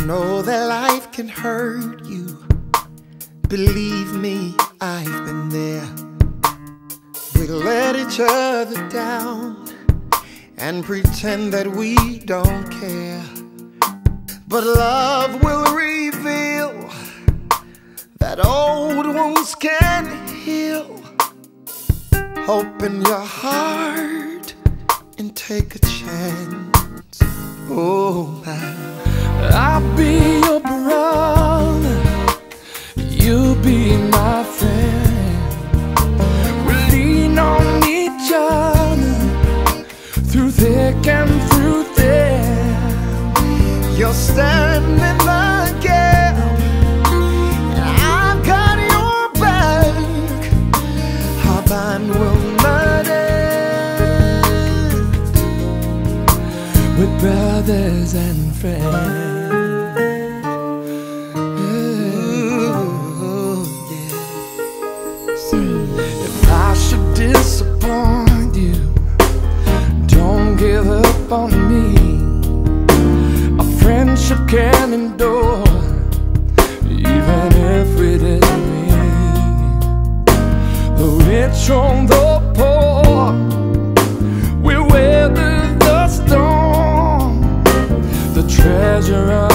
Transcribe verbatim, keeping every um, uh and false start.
know that life can hurt you. Believe me, I've been there. We let each other down and pretend that we don't care. But love will reveal that old wounds can heal. Open your heart and take a chance. Oh, I'll be your brother, you'll be my friend. We'll lean on each other through thick and through thin. You're standing in the gap, and I've got your back. Our bond will not end. We're brothers and friends. If I should disappoint you, don't give up on me. A friendship can endure, even if we disagree. The rich on the poor, we weather the storm. The treasure